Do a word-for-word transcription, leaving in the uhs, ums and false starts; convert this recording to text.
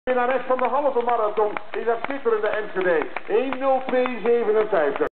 Winnares van de halve marathon is dat schitterende Enschede. één nul twee zevenenvijftig.